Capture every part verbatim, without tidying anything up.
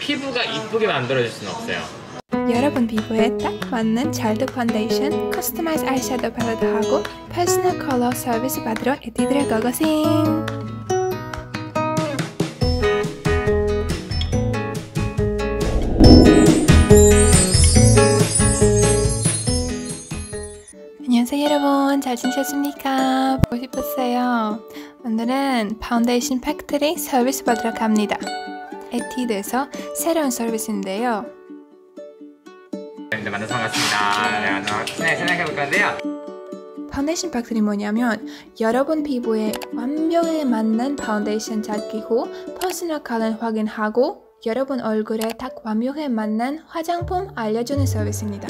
피부가 이쁘게 만들어줄 수는 없어요. 여러분 피부에 딱 맞는 잘드 파운데이션, 커스터마이즈 아이섀도우 팔레트하고 퍼스널 컬러 서비스 받으러 에뛰드를 고고싱! 안녕하세요 여러분, 잘 지내셨습니까? 보고 싶었어요. 오늘은 파운데이션 팩토리 서비스 받으러 갑니다. 에뛰드에서 새로운 서비스인데요. 네, 만나서 반갑습니다. 네, 오늘 네, 생각해볼 건데요. 파운데이션 팩토리 뭐냐면 여러분 피부에 완벽하게 맞는 파운데이션 찾기 후 퍼스널 컬러 확인하고 여러분 얼굴에 딱 완벽하게 맞는 화장품 알려주는 서비스입니다.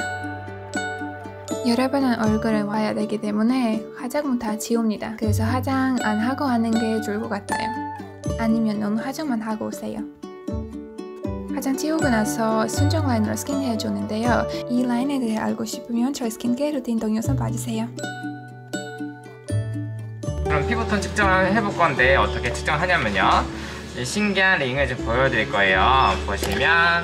여러분은 얼굴에 와야 되기 때문에 화장품 다 지웁니다. 그래서 화장 안 하고 하는 게 좋을 것 같아요. 아니면 너무 화장만 하고 오세요. 화장 지우고 나서 순정 라인으로 스킨케어 해주는데요. 이 라인에 대해 알고 싶으면 저희 스킨케어 루틴 동영상 봐주세요. 그럼 피부톤 측정을 해볼 건데 어떻게 측정하냐면요. 이 신기한 링을 좀 보여드릴 거예요. 보시면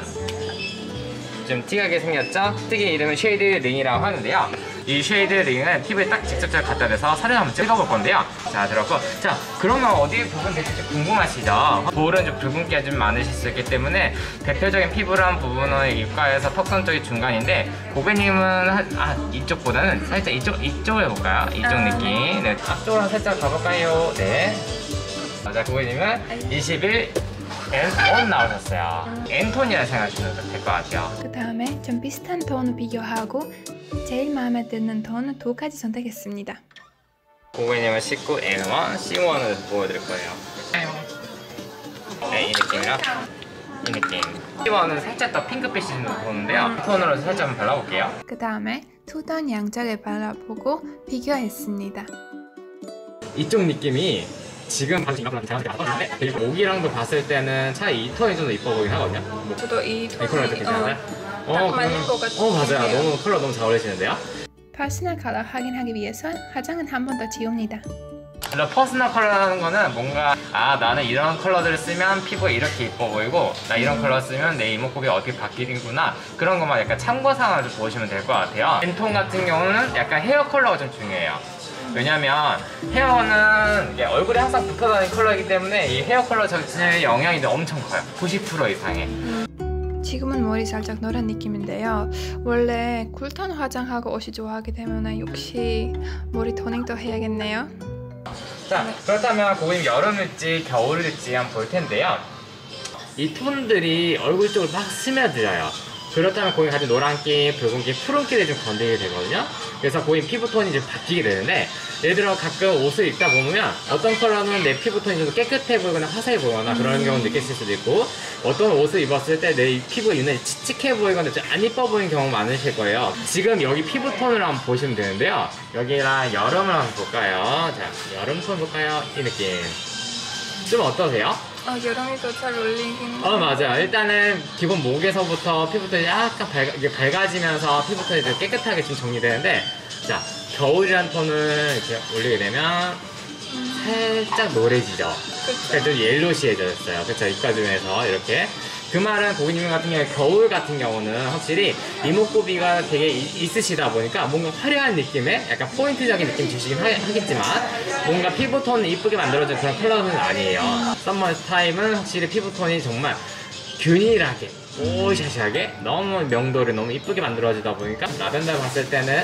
좀 특이하게 생겼죠? 특이 이름은 쉐이드 링이라고 하는데요. 이 쉐이드 링은 피부에 딱 직접적으로 갖다 대서 사진 한번 찍어볼 건데요. 자, 들었고, 자, 그러면 어디에 부분 될지 좀 궁금하시죠? 볼은 좀 붉은기가 좀 많으실 수 있기 때문에 대표적인 피부란 부분은 입가에서 턱선 쪽이 중간인데 고객님은 한, 아, 이쪽보다는 살짝 이쪽, 이쪽을 해볼까요? 이쪽 느낌. 네, 앞쪽으로 살짝 가볼까요? 네. 자, 고객님은 이십일 엔 원 나오셨어요. 엔톤이라 생각하시면 될 것 같아요. 그 다음에 좀 비슷한 톤을 비교하고 제일 마음에 드는 톤을 두 가지 선택했습니다. 고객님은 십구 엔 원, 씨 원을 보여드릴 거예요. 네, 이 느낌이랑 이 느낌. 씨 원은 살짝 더 핑크빛이 좀 보는데요. 톤으로 살짝 한번 발라볼게요. 그 다음에 두 톤 양쪽에 발라보고 비교했습니다. 이쪽 느낌이 지금 방금 이만큼 자연스럽게 나왔는데 그리고 목이랑도 봤을 때는 차라리 이 톤이 좀 더 이뻐 보이긴 하거든요. 뭐, 저도 이 톤이 컬러 괜찮아요? 어, 딱 맞는 것 같아요. 어, 맞아요. 너무 컬러 너무 잘 어울리시는데요? 퍼스널 컬러 확인하기 위해서 화장은 한 번 더 지웁니다. 퍼스널 컬러라는 거는 뭔가 아 나는 이런 컬러들을 쓰면 피부가 이렇게 이뻐 보이고 나 이런 컬러 쓰면 내 이목구비가 어떻게 바뀌는구나 그런 것만 약간 참고사항을 좀 보시면 될 것 같아요. 엔톤 같은 경우는 약간 헤어 컬러가 좀 중요해요. 왜냐면 헤어는 이게 얼굴에 항상 붙어 다니는 컬러이기 때문에 이 헤어 컬러 자체의 영향이 엄청 커요. 구십 퍼센트 이상의. 지금은 머리 살짝 노란 느낌인데요. 원래 쿨톤 화장하고 옷이 좋아하기 때문에 역시 머리 토닝도 해야겠네요. 자, 그렇다면 고객님 여름일지 겨울일지 한번 볼 텐데요. 이 톤들이 얼굴 쪽을 막 스며들어요. 그렇다면 고객님 가진 노란기, 붉은기, 푸른기를 좀 건드리게 되거든요. 그래서 고객님 피부톤이 좀 바뀌게 되는데 예를 들어 가끔 옷을 입다 보면 어떤 컬러는 내 피부톤이 좀 깨끗해 보이거나 화사해 보이거나 그런 경우 느끼실 수도 있고 어떤 옷을 입었을 때 내 피부가 유난히 칙칙해 보이거나 좀 안 이뻐 보이는 경우 많으실 거예요. 지금 여기 피부톤을 한번 보시면 되는데요. 여기랑 여름을 한번 볼까요? 자, 여름톤 볼까요? 이 느낌 좀 어떠세요? 어, 여름이 더 잘 어울리긴 어, 맞아요. 일단은 기본 목에서부터 피부톤이 약간 밝아, 이게 밝아지면서 피부톤이 좀 깨끗하게 좀 정리되는데 자, 겨울이란 톤을 이렇게 올리게 되면 살짝 노래지죠. 그러니까 좀 옐로시해졌어요. 그쵸? 입가 중에서 이렇게. 그 말은 고객님 같은 경우에 겨울 같은 경우는 확실히 이목구비가 되게 이, 있으시다 보니까 뭔가 화려한 느낌의 약간 포인트적인 느낌 주시긴 하, 하겠지만 뭔가 피부톤을 이쁘게 만들어준 그런 컬러는 아니에요. 썸머 타임은 확실히 피부톤이 정말 균일하게 오샤시하게 너무 명도를 너무 이쁘게 만들어주다 보니까 라벤더 봤을 때는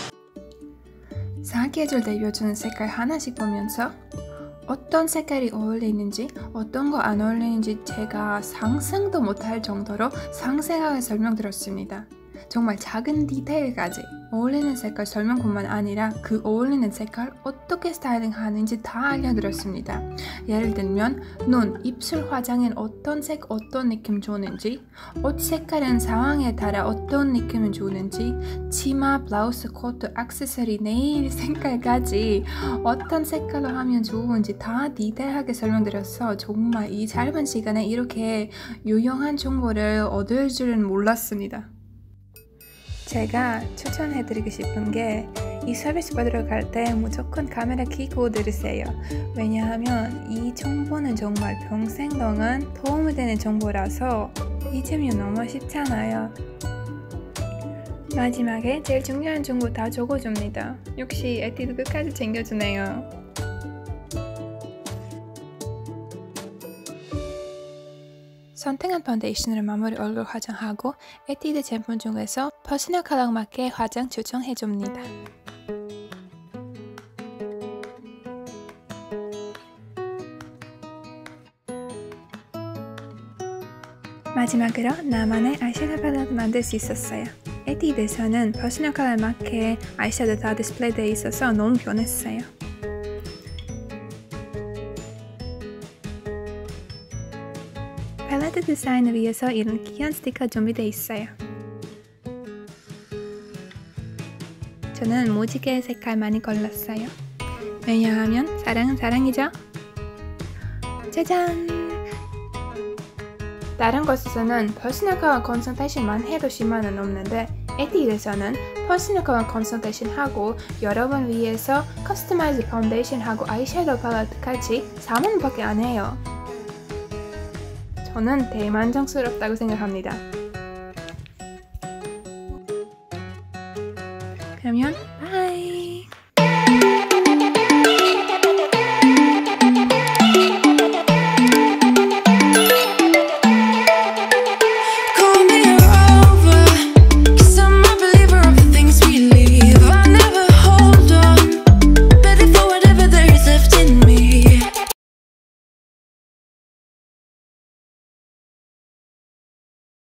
사계절 대표주는 색깔 하나씩 보면서 어떤 색깔이 어울리는지 어떤 거 안 어울리는지 제가 상상도 못할 정도로 상세하게 설명드렸습니다. 정말 작은 디테일까지 어울리는 색깔 설명뿐만 아니라 그 어울리는 색깔 어떻게 스타일링 하는지 다 알려드렸습니다. 예를 들면 눈, 입술 화장은 어떤 색 어떤 느낌 좋은지 옷 색깔은 상황에 따라 어떤 느낌을 좋은지 치마, 블라우스, 코트, 액세서리, 네일 색깔까지 어떤 색깔로 하면 좋은지 다 디테일하게 설명드려서 정말 이 짧은 시간에 이렇게 유용한 정보를 얻을 줄은 몰랐습니다. 제가 추천해드리고 싶은 게 이 서비스 받으러 갈 때 무조건 카메라 켜고 들으세요. 왜냐하면 이 정보는 정말 평생 동안 도움이 되는 정보라서 잊으면 너무 쉽잖아요. 마지막에 제일 중요한 정보 다 적어줍니다. 역시 에뛰드 끝까지 챙겨주네요. 선택한 파운데이션으로 마무리 얼굴 화장하고 에뛰드 제품 중에서 퍼스널 컬러 맞게 화장 추천해줍니다. 마지막으로 나만의 아이섀도우 팔레트 만들 수 있었어요. 에뛰드에서는 퍼스널 컬러에 맞게 아이섀도우 다 디스플레이 되어 있어서 너무 편했어요. 팔레트 디자인을 위해서 이런 귀한 스티커 준비되어 있어요. 저는 무지개 색깔 많이 골랐어요. 왜냐하면 사랑은 사랑이죠. 짜잔! 다른 곳에서는 퍼스널 컬러 컨설테이션만 해도 십만 원 넘는데 에뛰드에서는 퍼스널 컬러 컨설테이션 하고 여러분 위해서 커스터마이즈 파운데이션 하고 아이섀도우 팔레트까지 사만 원밖에 안 해요. 저는 대만족스럽다고 생각합니다. 그러면